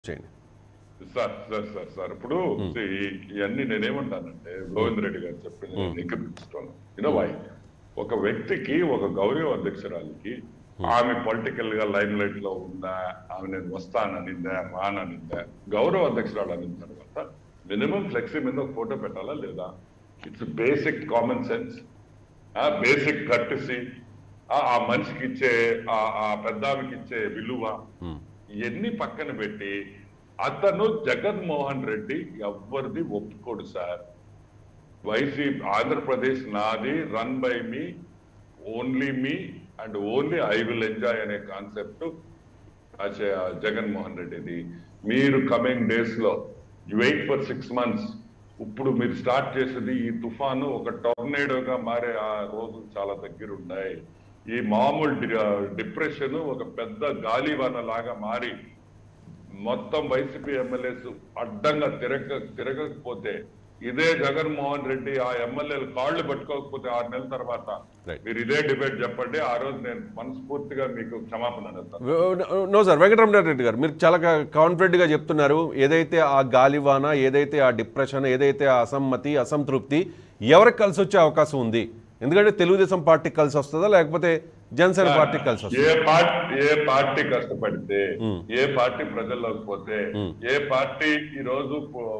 చేయండి. సార్ ఇప్పుడు ఇవన్నీ నేనేమంటానంటే గోవింద్ రెడ్డి గారు చెప్పింది నేను ఏకీభవిస్తాను. వై ఒక వ్యక్తికి ఒక గౌరవ అధ్యక్షురాలికి ఆమె పొలిటికల్ గా లైమ్ లైట్ లో ఉందా, ఆమె నేను వస్తాననిందా రాననిందా, గౌరవ అధ్యక్షురాలు అనిన తర్వాత మినిమం ఫ్లెక్సీ మీద ఒక ఫోటో పెట్టాలా లేదా? It's basic common sense, basic courtesy, ఆ మనిషికి ఇచ్చే ఆ పెద్దామికి ఇచ్చే విలువ ఇవన్నీ పక్కన పెట్టి అతను జగన్మోహన్ రెడ్డి ఎవరిది ఒప్పుకోడు సార్. వైసీపీ ఆంధ్రప్రదేశ్ నాది, run by me, only me and only I will enjoy అనే కాన్సెప్ట్ జగన్మోహన్ రెడ్డిది. మీరు కమింగ్ డేస్ లో వెయిట్ ఫర్ 6 months. ఇప్పుడు మీరు స్టార్ట్ చేసేది ఈ తుఫాను ఒక టొర్నేడోగా మారే ఆ రోజులు చాలా దగ్గర ఉన్నాయి. ఈ మామూలు డిప్రెషన్ ఒక పెద్ద గాలివాన లాగా మారి మొత్తం వైసీపీ ఎమ్మెల్యేస్ అడ్డంగా తిరగకపోతే, ఇదే జగన్మోహన్ రెడ్డి ఆ ఎమ్మెల్యేలు కాళ్ళు పట్టుకోకపోతే 6 నెలల తర్వాత మీరు ఇదే డిబేట్ చెప్పండి. ఆ రోజు నేను మనస్ఫూర్తిగా మీకు క్షమాపణ అడుగుతాను. నో సార్, వెంకటరమణారెడ్డి గారు మీరు చాలా కాన్ఫిడెంట్ గా చెప్తున్నారు. ఏదైతే ఆ గాలివాన, ఏదైతే ఆ డిప్రెషన్, ఏదైతే ఆ అసమ్మతి, అసంతృప్తి ఎవరికి కలిసి వచ్చే అవకాశం ఉంది? ఎందుకంటే తెలుగుదేశం పార్టీకి కలిసి వస్తుందా లేకపోతే జనసేన పార్టీకి కలిసి వస్తుందా? ఏ పార్టీ కష్టపడితే, ఏ పార్టీ ప్రజల్లోకి పోతే, ఏ పార్టీ ఈ రోజు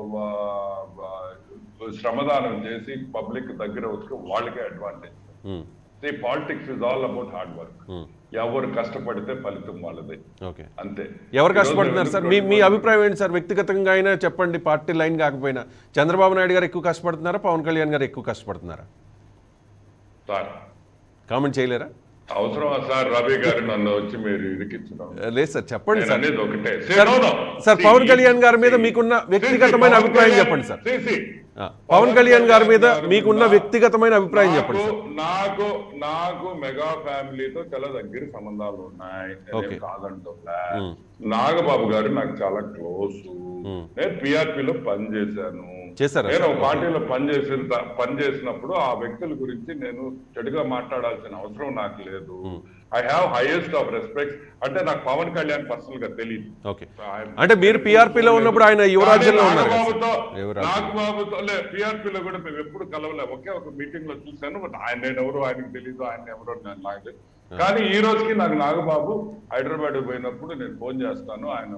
శ్రమదానం చేసి పబ్లిక్ దగ్గర వచ్చి వాళ్ళకే advantage. Politics is all about hard work. ఎవరు కష్టపడితే ఫలితం వాళ్ళదే, అంతే. ఎవరు కష్టపడుతున్నారు సార్? మీ అభిప్రాయం ఏంటి సార్? వ్యక్తిగతంగా అయినా చెప్పండి, పార్టీ లైన్ కాకపోయినా. చంద్రబాబు నాయుడు గారు ఎక్కువ కష్టపడుతున్నారా, పవన్ కళ్యాణ్ గారు ఎక్కువ కష్టపడుతున్నారా? సార్ కామెంట్ చేయలేరా? అవసరమా సార్ రవి గారు నన్ను వచ్చి మీరు ఇరికించడం? లేదు సార్, చెప్పండి సార్. ఒకటే సార్, పవన్ కళ్యాణ్ గారి మీద మీకున్న వ్యక్తిగతమైన అభిప్రాయం చెప్పండి సార్. పవన్ కళ్యాణ్ గారి మీద మీకున్న వ్యక్తిగతమైన అభిప్రాయం చెప్పండి సార్. నాకు మెగా ఫ్యామిలీతో చాలా దగ్గర సంబంధాలు ఉన్నాయి, కాదంటున్నా. నాగబాబు గారు నాకు చాలా క్లోజ్. నేను పిఆర్పీలో పనిచేశాను. నేను ఒక పార్టీలో పనిచేసినప్పుడు ఆ వ్యక్తుల గురించి నేను చెడుగా మాట్లాడాల్సిన అవసరం నాకు లేదు. I have highest of respect. అంటే నాకు పవన్ కళ్యాణ్ పర్సనల్ గా తెలియదు. అంటే మీరు పిఆర్పీలో ఉన్నప్పుడు ఆయన యువరాజ్యంలో ఉన్నారు. నాగబాబుతో పిఆర్పీలో కూడా మేము ఎప్పుడు కలవలే. ఒకే ఒక మీటింగ్ లో చూశాను. బట్ నేను ఎవరు ఆయనకు తెలీదు, ఆయన ఎవరో నాకు తెలియదు. కానీ ఈ రోజుకి నాకు నాగబాబు హైదరాబాద్ పోయినప్పుడు నేను ఫోన్ చేస్తాను. ఆయన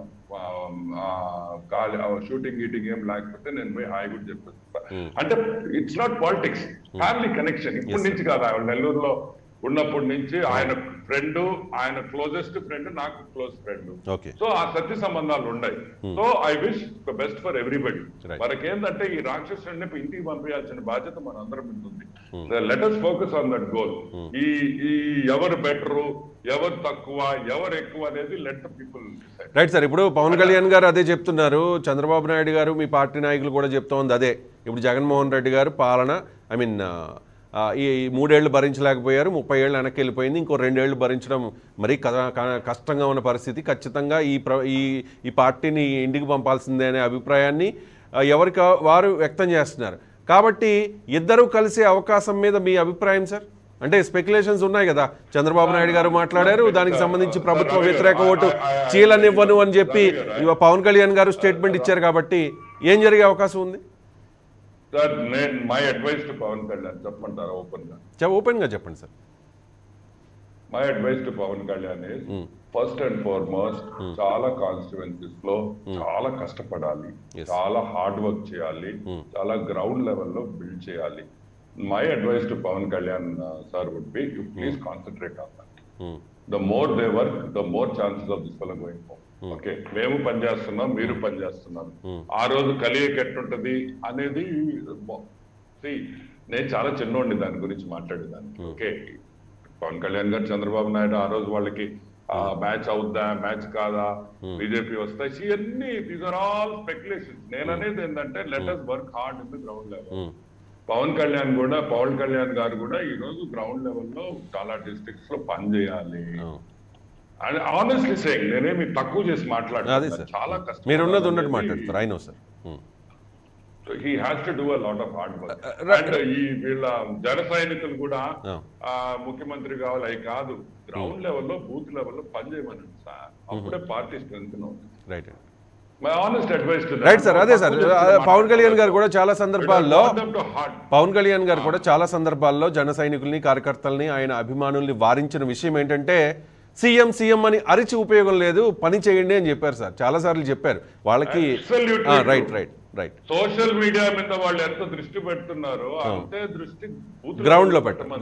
షూటింగ్ గీటింగ్ ఏం లేకపోతే నేను పోయి హాయ్ కూడా చెప్పేస్తాను. అంటే it's not politics, family connection. ఇప్పటి నుంచి కాదు, ఆయన నెల్లూరులో ఉన్నప్పటి నుంచి ఆయన ఫ్రెండ్, ఆయన క్లోజెస్ట్ ఫ్రెండ్, నాకు క్లోజ్ ఫ్రెండ్. సో ఆ సత్య సంబంధాలు ఉన్నాయి. So I wish the best for everybody. మనకేంటంటే ఈ రాక్షసుడిని ఇంటికి పంపించాల్సిన బాధ్యత మన అందరం మీద ఉంది. Let us focus on that goal. ఈ ఎవరు బెటరు, ఎవరు తక్కువ, ఎవరు ఎక్కువ అనేది let the people decide. Right sir. ఇప్పుడు పవన్ కళ్యాణ్ గారు అదే చెప్తున్నారు, చంద్రబాబు నాయుడు గారు మీ పార్టీ నాయకులు కూడా చెప్తోంది అదే. ఇప్పుడు జగన్మోహన్ రెడ్డి గారు పాలన, ఐ మీన్ ఈ 3 ఏళ్ళు భరించలేకపోయారు, 30 ఏళ్ళు వెనక్కి వెళ్ళిపోయింది, ఇంకో 2 ఏళ్ళు భరించడం మరీ కష్టంగా ఉన్న పరిస్థితి. ఖచ్చితంగా ఈ పార్టీని ఇంటికి పంపాల్సిందే అనే అభిప్రాయాన్ని ఎవరికి వారు వ్యక్తం చేస్తున్నారు. కాబట్టి ఇద్దరూ కలిసే అవకాశం మీద మీ అభిప్రాయం సార్? అంటే స్పెక్యులేషన్స్ ఉన్నాయి కదా, చంద్రబాబు నాయుడు గారు మాట్లాడారు, దానికి సంబంధించి ప్రభుత్వ వ్యతిరేక ఓటు చీలనివ్వను అని చెప్పి పవన్ కళ్యాణ్ గారు స్టేట్మెంట్ ఇచ్చారు. కాబట్టి ఏం జరిగే అవకాశం ఉంది sir? My advice to Pawan Kalyan చెప్పంటారా? ఓపెన్ గా చెప్పండి sir. My advice to Pawan Kalyan first and foremost చాలా కాన్స్టిట్యుయెన్సీస్ లో చాలా కష్టపడాలి, చాలా హార్డ్ వర్క్ చేయాలి, చాలా గ్రౌండ్ లెవెల్లో బిల్డ్ చేయాలి. My advice to Pawan Kalyan sir would be you please concentrate on that. The more they work, the more chances of this fellow going forward. Okay, మేము పనిచేస్తున్నాం, మీరు పనిచేస్తున్నారు. ఆ రోజు కలియక ఎట్టుంటది అనేది నేను చాలా చిన్నోండి దాని గురించి మాట్లాడేదానికి. ఓకే, పవన్ కళ్యాణ్ గారు, చంద్రబాబు నాయుడు ఆ రోజు వాళ్ళకి మ్యాచ్ అవుద్దా, మ్యాచ్ కాదా, బీజేపీ వస్తాయి, ఇవన్నీ దీస్ ఆర్ ఆల్ స్పెక్యులేషన్స్. నేను అనేది ఏంటంటే let us work hard in the ground level. Pawan Kalyan garu కూడా ఈ రోజు గ్రౌండ్ లెవెల్లో చాలా డిస్ట్రిక్ట్స్ లో పనిచేయాలి. అండ్ ఆనెస్ట్లీ సేయింగ్, నేనేమి తక్కువ చేసి మాట్లాడుతున్నాను, చాలా కష్టం. మీరు ఉన్నది ఉన్నట్టు మాట్లాడతారు. I know sir. He has to do a lot of hard work. And ఈ వీళ్ళ జన సైనికులు కూడా ముఖ్యమంత్రి కావాలి అవి కాదు, గ్రౌండ్ లెవెల్లో బూత్ లెవెల్లో పనిచేయమని సార్. అప్పుడే పార్టీ స్ట్రెంత్ అవుతుంది. My honest advice to right sir, అదే సార్ పవన్ కళ్యాణ్ గారు కూడా చాలా సందర్భాల్లో జన సైనికుల్ని కార్యకర్తల్ని ఆయన అభిమానుల్ని వారించిన విషయం ఏంటంటే సీఎం అని అరిచి ఉపయోగం లేదు, పని చేయండి అని చెప్పారు సార్, చాలా సార్లు చెప్పారు వాళ్ళకి. రైట్ సోషల్ మీడియా మీద వాళ్ళు ఎంత దృష్టి పెడుతున్నారో అంతే దృష్టి గ్రౌండ్ లో పెట్టారు.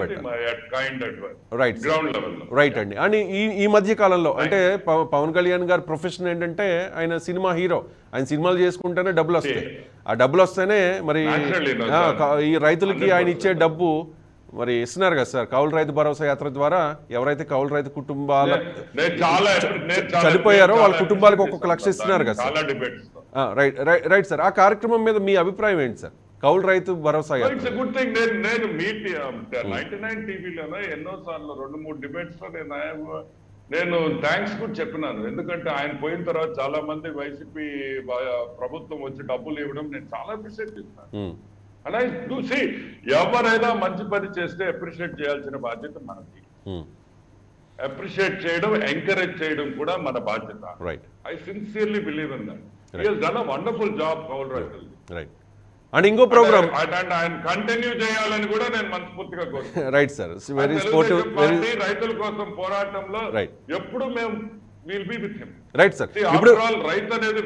రైట్ రైట్ అండి. అని ఈ మధ్య కాలంలో అంటే పవన్ కళ్యాణ్ గారి ప్రొఫెషన్ ఏంటంటే ఆయన సినిమా హీరో, ఆయన సినిమాలు చేసుకుంటేనే డబ్బులు వస్తాయి, ఆ డబ్బులు వస్తేనే మరి ఈ రైతులకి ఆయన ఇచ్చే డబ్బు మరి ఇస్తున్నారు కదా సార్. కౌలు రైతు భరోసా యాత్ర ద్వారా ఎవరైతే కౌలు రైతు కుటుంబాల చనిపోయారో వాళ్ళ కుటుంబాలకు ఒక్కొక్క లక్ష ఇస్తున్నారు కదా సార్. రైట్ సార్, ఆ కార్యక్రమం మీద మీ అభిప్రాయం ఏంటి సార్? కౌలు రైతు భరోసా యాత్ర గుడ్ థింగ్. నేను 99 టీవీలోనే ఎన్నో సార్లు 2-3 డిబేట్స్ లో నేను థ్యాంక్స్ కూడా చెప్పినాను. ఎందుకంటే ఆయన పోయిన తర్వాత చాలా మంది వైసీపీ ప్రభుత్వం వచ్చి డబ్బులు ఇవ్వడం నేను చాలా అప్రిషియేట్ చేస్తాను. అలా చూసి ఎవరైనా మంచి పని చేస్తే అప్రిషియేట్ చేయాల్సిన బాధ్యత మనది. అప్రిషియేట్ చేయడం, ఎంకరేజ్ చేయడం కూడా మన బాధ్యత. I sincerely believe in that. He has done a wonderful job కౌలు రైతులు. రైట్. అండ్ ఇంకో ప్రోగ్రామ్ ఆయన కంటిన్యూ చేయాలని కూడా నేను మనస్ఫూర్తిగా కోరుకుంటున్నాను. Right sir, very sportive. రైతుల కోసం పోరాటంలో ఎప్పుడు మేము will be with him. Right sir. ఇప్పుడు రైతు అనేది